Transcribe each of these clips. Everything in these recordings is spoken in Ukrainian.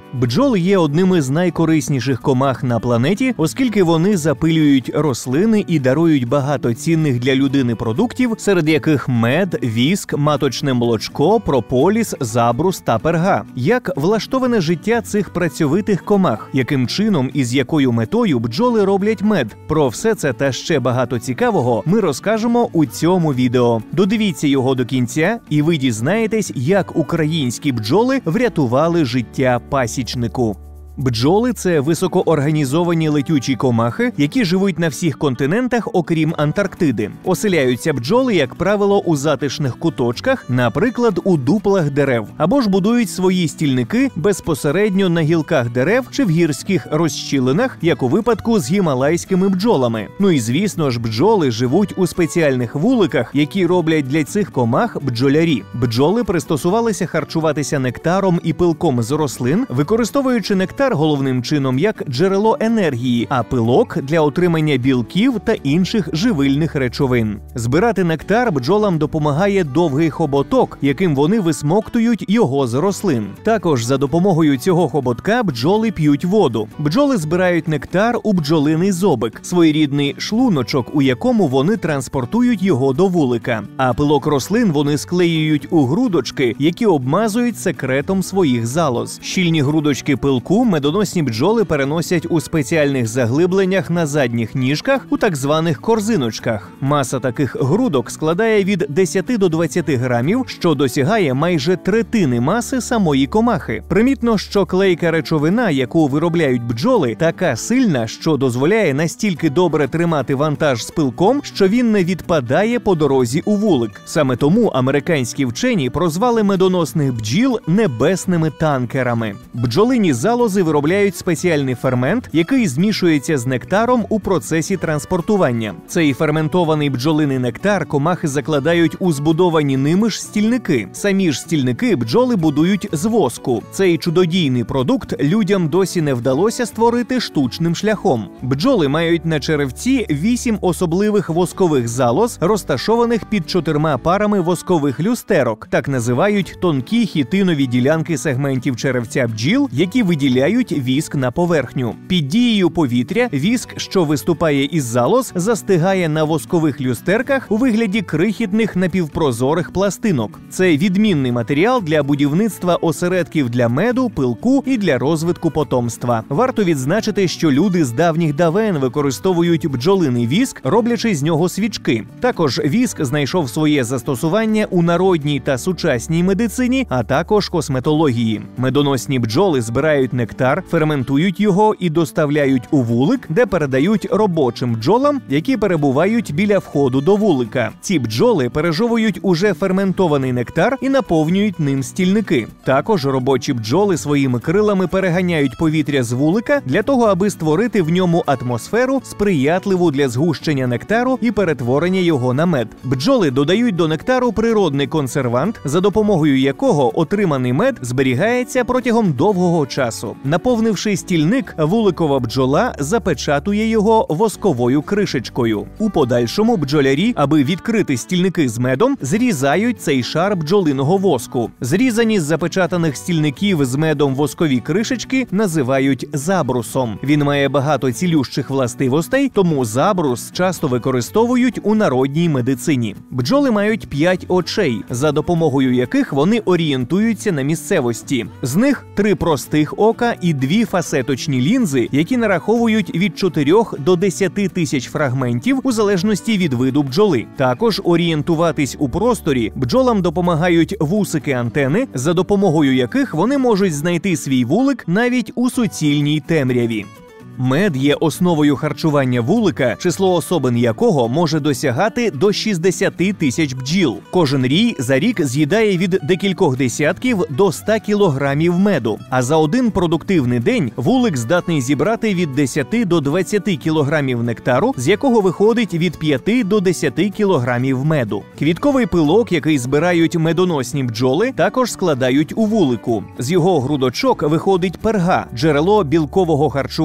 Бджоли є одними з найкорисніших комах на планеті, оскільки вони запилюють рослини і дарують багато цінних для людини продуктів, серед яких мед, віск, маточне молочко, прополіс, забрус та перга. Як влаштоване життя цих працьовитих комах? Яким чином і з якою метою бджоли роблять мед? Про все це та ще багато цікавого ми розкажемо у цьому відео. Додивіться його до кінця, і ви дізнаєтесь, як українські бджоли врятували життя пасічнику. Бджоли – це високоорганізовані летючі комахи, які живуть на всіх континентах, окрім Антарктиди. Оселяються бджоли, як правило, у затишних куточках, наприклад, у дуплах дерев, або ж будують свої стільники безпосередньо на гілках дерев чи в гірських розщілинах, як у випадку з гімалайськими бджолами. Ну і, звісно ж, бджоли живуть у спеціальних вуликах, які роблять для цих комах бджолярі. Бджоли пристосувалися харчуватися нектаром і пилком з рослин, використовуючи нектар головним чином як джерело енергії, а пилок – для отримання білків та інших живильних речовин. Збирати нектар бджолам допомагає довгий хоботок, яким вони висмоктують його з рослин. Також за допомогою цього хоботка бджоли п'ють воду. Бджоли збирають нектар у бджолиний зобик – своєрідний шлуночок, у якому вони транспортують його до вулика. А пилок рослин вони склеюють у грудочки, які обмазують секретом своїх залоз. Щільні грудочки пилку медоносні бджоли переносять у спеціальних заглибленнях на задніх ніжках у так званих корзиночках. Маса таких грудок складає від 10 до 20 грамів, що досягає майже третини маси самої комахи. Примітно, що клейка речовина, яку виробляють бджоли, така сильна, що дозволяє настільки добре тримати вантаж з пилком, що він не відпадає по дорозі у вулик. Саме тому американські вчені прозвали медоносних бджіл небесними танкерами. Бджолині залози виробляють спеціальний фермент, який змішується з нектаром у процесі транспортування. Цей ферментований бджолиний нектар комахи закладають у збудовані ними ж стільники. Самі ж стільники бджоли будують з воску. Цей чудодійний продукт людям досі не вдалося створити штучним шляхом. Бджоли мають на черевці 8 особливих воскових залоз, розташованих під 4 парами воскових люстерок. Так називають тонкі хітинові ділянки сегментів черевця бджіл, які виділяють віск на поверхню. Під дією повітря віск, що виступає із залоз, застигає на воскових люстерках у вигляді крихітних напівпрозорих пластинок. Це відмінний матеріал для будівництва осередків для меду, пилку і для розвитку потомства. Варто відзначити, що люди з давніх давен використовують бджолиний віск, роблячи з нього свічки. Також віск знайшов своє застосування у народній та сучасній медицині, а також косметології. Медоносні бджоли збирають нектар, ферментують його і доставляють у вулик, де передають робочим бджолам, які перебувають біля входу до вулика. Ці бджоли пережовують уже ферментований нектар і наповнюють ним стільники. Також робочі бджоли своїми крилами переганяють повітря з вулика для того, аби створити в ньому атмосферу, сприятливу для згущення нектару і перетворення його на мед. Бджоли додають до нектару природний консервант, за допомогою якого отриманий мед зберігається протягом довгого часу. Наповнивши стільник, вуликова бджола запечатує його восковою кришечкою. У подальшому бджолярі, аби відкрити стільники з медом, зрізають цей шар бджолиного воску. Зрізані з запечатаних стільників з медом воскові кришечки називають забрусом. Він має багато цілющих властивостей, тому забрус часто використовують у народній медицині. Бджоли мають 5 очей, за допомогою яких вони орієнтуються на місцевості. З них 3 простих ока і 2 фасеточні лінзи, які нараховують від 4 до 10 тисяч фрагментів у залежності від виду бджоли. Також орієнтуватись у просторі бджолам допомагають вусики-антени, за допомогою яких вони можуть знайти свій вулик навіть у суцільній темряві. Мед є основою харчування вулика, число особин якого може досягати до 60 тисяч бджіл. Кожен рій за рік з'їдає від декількох десятків до 100 кілограмів меду. А за один продуктивний день вулик здатний зібрати від 10 до 20 кілограмів нектару, з якого виходить від 5 до 10 кілограмів меду. Квітковий пилок, який збирають медоносні бджоли, також складають у вулику. З його грудочок виходить перга – джерело білкового харчування бджіл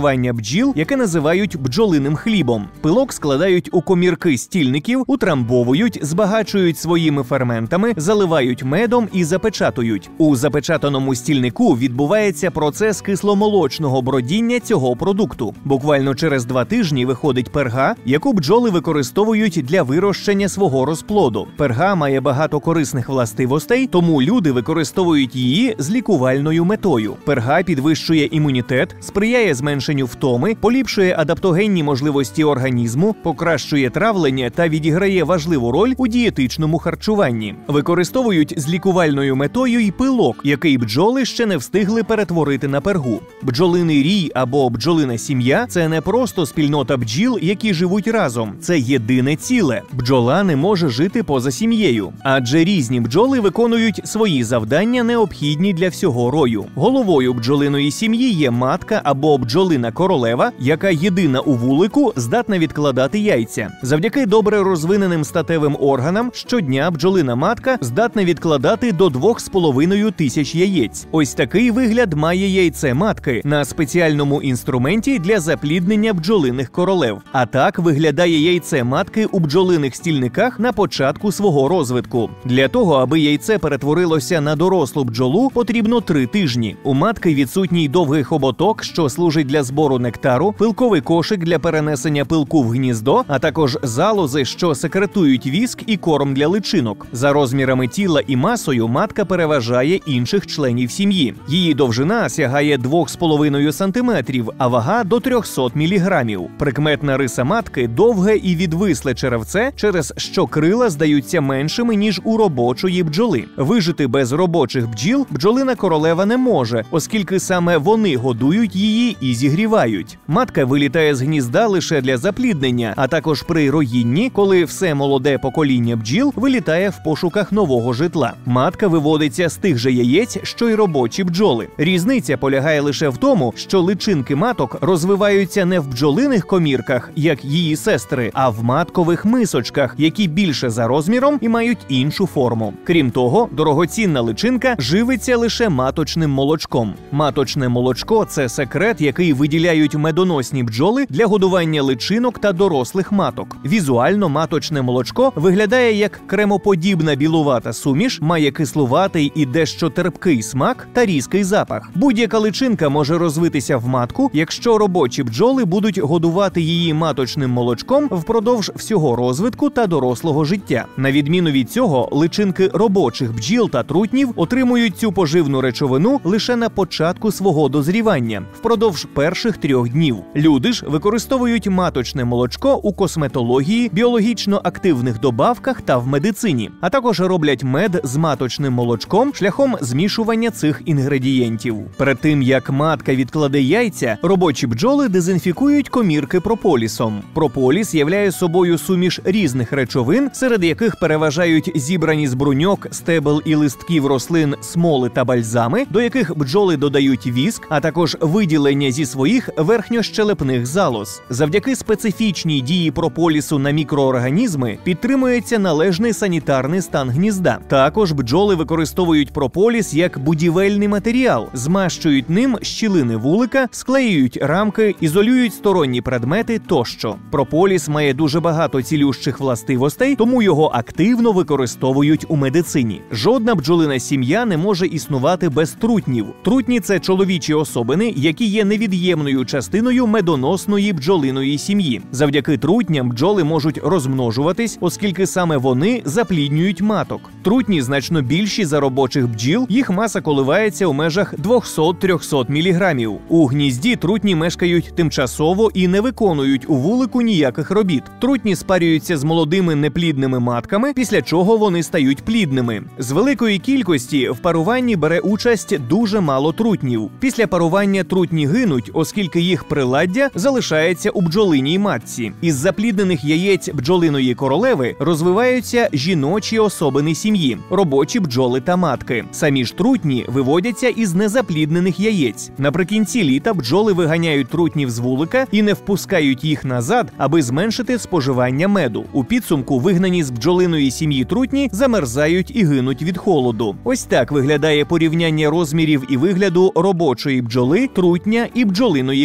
бджіл, яке називають бджолиним хлібом. Пилок складають у комірки стільників, утрамбовують, збагачують своїми ферментами, заливають медом і запечатують. У запечатаному стільнику відбувається процес кисломолочного бродіння цього продукту. Буквально через 2 тижні виходить перга, яку бджоли використовують для вирощення свого розплоду. Перга має багато корисних властивостей, тому люди використовують її з лікувальною метою. Перга підвищує імунітет, сприяє зменшенню втоми, поліпшує адаптогенні можливості організму, покращує травлення та відіграє важливу роль у дієтичному харчуванні. Використовують з лікувальною метою й пилок, який бджоли ще не встигли перетворити на пергу. Бджолиний рій або бджолина сім'я – це не просто спільнота бджіл, які живуть разом. Це єдине ціле. Бджола не може жити поза сім'єю, адже різні бджоли виконують свої завдання, необхідні для всього рою. Головою бджолиної сім'ї є матка або бджолина королева, яка єдина у вулику здатна відкладати яйця. Завдяки добре розвиненим статевим органам щодня бджолина матка здатна відкладати до 2,5 тисяч яєць. Ось такий вигляд має яйце матки на спеціальному інструменті для запліднення бджолиних королев. А так виглядає яйце матки у бджолиних стільниках на початку свого розвитку. Для того, аби яйце перетворилося на дорослу бджолу, потрібно 3 тижні. У матки відсутній довгий хоботок, що служить для збору нектару, пилковий кошик для перенесення пилку в гніздо, а також залози, що секретують віск і корм для личинок. За розмірами тіла і масою матка переважає інших членів сім'ї. Її довжина сягає 2,5 см, а вага до 300 мг. Прикметна риса матки – довге і відвисле черевце, через що крила здаються меншими, ніж у робочої бджоли. Вижити без робочих бджіл бджолина королева не може, оскільки саме вони годують її і зігрівають. Матка вилітає з гнізда лише для запліднення, а також при роїнні, коли все молоде покоління бджіл вилітає в пошуках нового житла. Матка виводиться з тих же яєць, що й робочі бджоли. Різниця полягає лише в тому, що личинки маток розвиваються не в бджолиних комірках, як її сестри, а в маткових мисочках, які більше за розміром і мають іншу форму. Крім того, дорогоцінна личинка живиться лише маточним молочком. Маточне молочко – це секрет, який виділяють медоносні бджоли для годування личинок та дорослих маток. Візуально маточне молочко виглядає як кремоподібна білувата суміш, має кислуватий і дещо терпкий смак та різкий запах. Будь-яка личинка може розвитися в матку, якщо робочі бджоли будуть годувати її маточним молочком впродовж всього розвитку та дорослого життя. На відміну від цього, личинки робочих бджіл та трутнів отримують цю поживну речовину лише на початку свого дозрівання, впродовж перших 3 днів. Люди ж використовують маточне молочко у косметології, біологічно активних добавках та в медицині, а також роблять мед з маточним молочком шляхом змішування цих інгредієнтів. Перед тим, як матка відкладе яйця, робочі бджоли дезінфікують комірки прополісом. Прополіс являє собою суміш різних речовин, серед яких переважають зібрані з бруньок, стебел і листків рослин смоли та бальзами, до яких бджоли додають віск, а також виділення зі своїх верхньощелепних залоз. Завдяки специфічній дії прополісу на мікроорганізми підтримується належний санітарний стан гнізда. Також бджоли використовують прополіс як будівельний матеріал, змащують ним щілини вулика, склеюють рамки, ізолюють сторонні предмети тощо. Прополіс має дуже багато цілющих властивостей, тому його активно використовують у медицині. Жодна бджолина сім'я не може існувати без трутнів. Трутні – це чоловічі особини, які є невід'ємною частиною медоносної бджолиної сім'ї. Завдяки трутням бджоли можуть розмножуватись, оскільки саме вони запліднюють маток. Трутні значно більші за робочих бджіл, їх маса коливається у межах 200-300 мг. У гнізді трутні мешкають тимчасово і не виконують у вулику ніяких робіт. Трутні спарюються з молодими неплідними матками, після чого вони стають плідними. З великої кількості в паруванні бере участь дуже мало трутнів. Після парування трутні гинуть, оскільки їх приладдя залишається у бджолиній матці. Із запліднених яєць бджолиної королеви розвиваються жіночі особини сім'ї – робочі бджоли та матки. Самі ж трутні виводяться із незапліднених яєць. Наприкінці літа бджоли виганяють трутнів з вулика і не впускають їх назад, аби зменшити споживання меду. У підсумку вигнані з бджолиної сім'ї трутні замерзають і гинуть від холоду. Ось так виглядає порівняння розмірів і вигляду робочої бджоли, трутня і бджолиної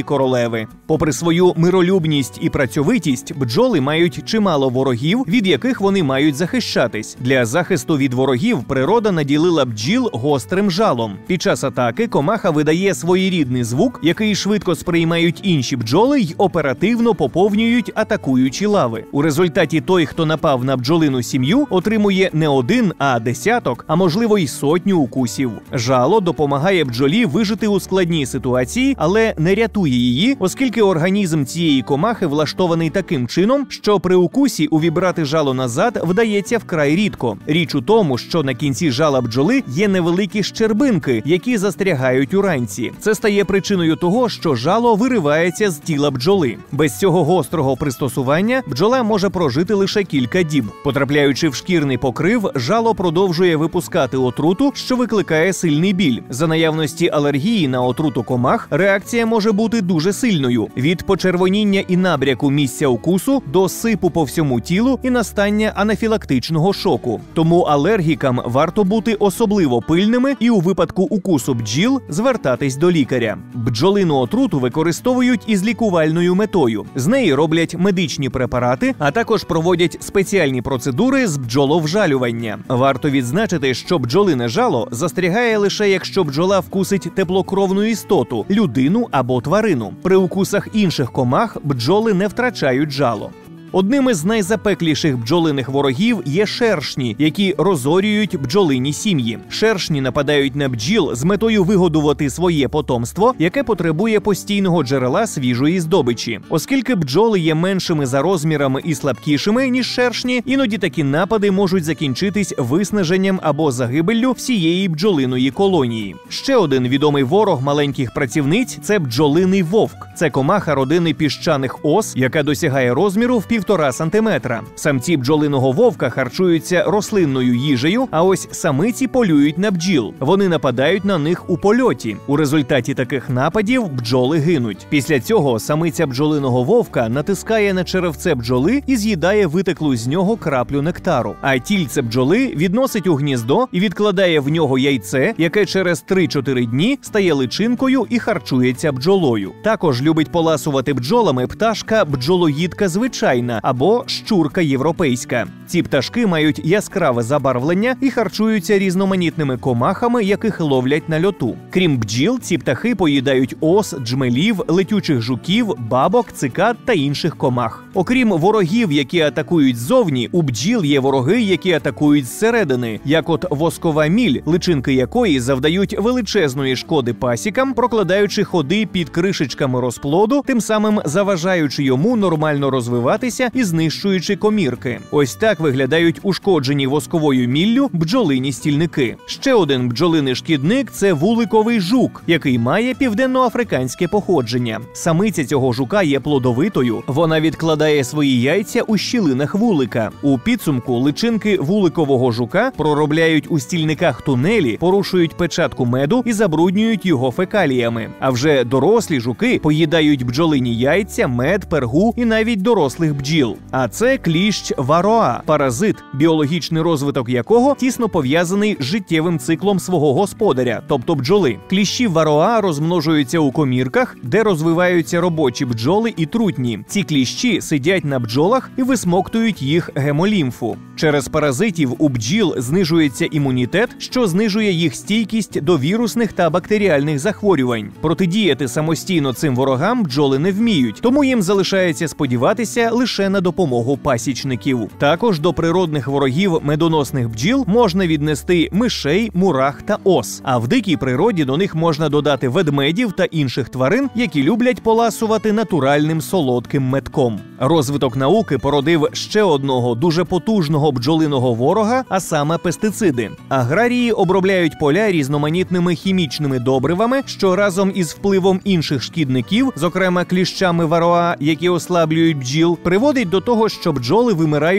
королеви. Попри свою миролюбність і працьовитість, бджоли мають чимало ворогів, від яких вони мають захищатись. Для захисту від ворогів природа наділила бджіл гострим жалом. Під час атаки комаха видає своєрідний звук, який швидко сприймають інші бджоли й оперативно поповнюють атакуючі лави. У результаті той, хто напав на бджолину сім'ю, отримує не один, а десяток, а можливо й сотню укусів. Жало допомагає бджолі вижити у складній ситуації, але не рятує її, оскільки організм цієї комахи влаштований таким чином, що при укусі увібрати жало назад вдається вкрай рідко. Річ у тому, що на кінці жала бджоли є невеликі щербинки, які застрягають у ранці. Це стає причиною того, що жало виривається з тіла бджоли. Без цього гострого пристосування бджола може прожити лише кілька діб. Потрапляючи в шкірний покрив, жало продовжує випускати отруту, що викликає сильний біль. За наявності алергії на отруту комах, реакція може бути дуже сильною – від почервоніння і набряку місця укусу до сипу по всьому тілу і настання анафілактичного шоку. Тому алергікам варто бути особливо пильними і у випадку укусу бджіл звертатись до лікаря. Бджолину отруту використовують із лікувальною метою. З неї роблять медичні препарати, а також проводять спеціальні процедури з бджоловжалювання. Варто відзначити, що бджолине жало застрягає лише якщо бджола вкусить теплокровну істоту – людину або тварину. При укусах інших комах бджоли не втрачають жало. Одним із найзапекліших бджолиних ворогів є шершні, які розорюють бджолині сім'ї. Шершні нападають на бджіл з метою вигодувати своє потомство, яке потребує постійного джерела свіжої здобичі. Оскільки бджоли є меншими за розмірами і слабкішими, ніж шершні, іноді такі напади можуть закінчитись виснаженням або загибеллю всієї бджолиної колонії. Ще один відомий ворог маленьких працівниць – це бджолиний вовк. Це комаха родини піщаних ос, яка досягає розміру в 1,5 сантиметра. Самці бджолиного вовка харчуються рослинною їжею, а ось самиці полюють на бджіл. Вони нападають на них у польоті. У результаті таких нападів бджоли гинуть. Після цього самиця бджолиного вовка натискає на черевце бджоли і з'їдає витеклу з нього краплю нектару. А тільце бджоли відносить у гніздо і відкладає в нього яйце, яке через 3-4 дні стає личинкою і харчується бджолою. Також любить поласувати бджолами пташка бджолоїдка звичайна або щурка європейська. Ці пташки мають яскраве забарвлення і харчуються різноманітними комахами, яких ловлять на льоту. Крім бджіл, ці птахи поїдають ос, джмелів, летючих жуків, бабок, цикад та інших комах. Окрім ворогів, які атакують ззовні, у бджіл є вороги, які атакують зсередини, як от воскова міль, личинки якої завдають величезної шкоди пасікам, прокладаючи ходи під кришечками розплоду, тим самим заважаючи йому нормально розвиватися і знищуючи комірки. Ось так виглядають ушкоджені восковою міллю бджолині стільники. Ще один бджолиний шкідник – це вуликовий жук, який має південноафриканське походження. Самиця цього жука є плодовитою, вона відкладає свої яйця у щілинах вулика. У підсумку личинки вуликового жука проробляють у стільниках тунелі, порушують печатку меду і забруднюють його фекаліями. А вже дорослі жуки поїдають бджолині яйця, мед, пергу і навіть дорослих бджіл. А це кліщ вароа – паразит, біологічний розвиток якого тісно пов'язаний з життєвим циклом свого господаря, тобто бджоли. Кліщі вароа розмножуються у комірках, де розвиваються робочі бджоли і трутні. Ці кліщі сидять на бджолах і висмоктують їх гемолімфу. Через паразитів у бджіл знижується імунітет, що знижує їх стійкість до вірусних та бактеріальних захворювань. Протидіяти самостійно цим ворогам бджоли не вміють, тому їм залишається сподіватися лише на допомогу пасічників. Також до природних ворогів медоносних бджіл можна віднести мишей, мурах та ос, а в дикій природі до них можна додати ведмедів та інших тварин, які люблять поласувати натуральним солодким медком. Розвиток науки породив ще одного дуже потужного бджолиного ворога, а саме пестициди. Аграрії обробляють поля різноманітними хімічними добривами, що разом із впливом інших шкідників, зокрема кліщами вароа, які ослаблюють бджіл, приводить до того, що бджоли вимирають цілими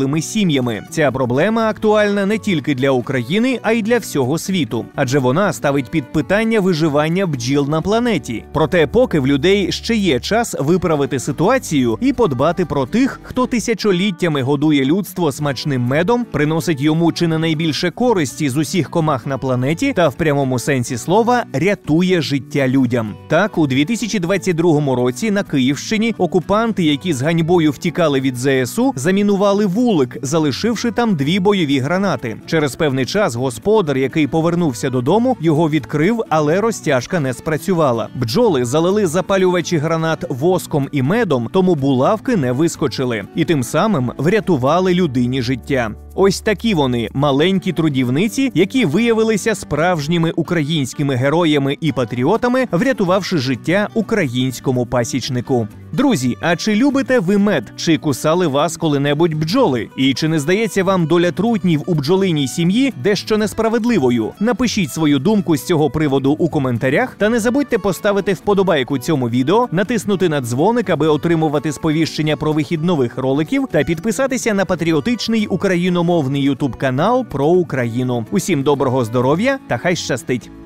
цілими сім'ями. Ця проблема актуальна не тільки для України, а й для всього світу, адже вона ставить під питання виживання бджіл на планеті. Проте поки в людей ще є час виправити ситуацію і подбати про тих, хто тисячоліттями годує людство смачним медом, приносить йому чи не найбільше користі з усіх комах на планеті та в прямому сенсі слова рятує життя людям. Так, у 2022 році на Київщині окупанти, які з ганьбою втікали від ЗСУ, замінували вулик, залишивши там 2 бойові гранати. Через певний час господар, який повернувся додому, його відкрив, але розтяжка не спрацювала. Бджоли залили запалювачі гранат воском і медом, тому булавки не вискочили. І тим самим врятували людині життя. Ось такі вони, маленькі трудівниці, які виявилися справжніми українськими героями і патріотами, врятувавши життя українському пасічнику. Друзі, а чи любите ви мед? Чи кусали вас коли-небудь бджоли? І чи не здається вам доля трутнів у бджолиній сім'ї дещо несправедливою? Напишіть свою думку з цього приводу у коментарях та не забудьте поставити вподобайку цьому відео, натиснути на дзвоник, аби отримувати сповіщення про вихід нових роликів та підписатися на патріотичний україномовний ютуб-канал про Україну. Усім доброго здоров'я та хай щастить!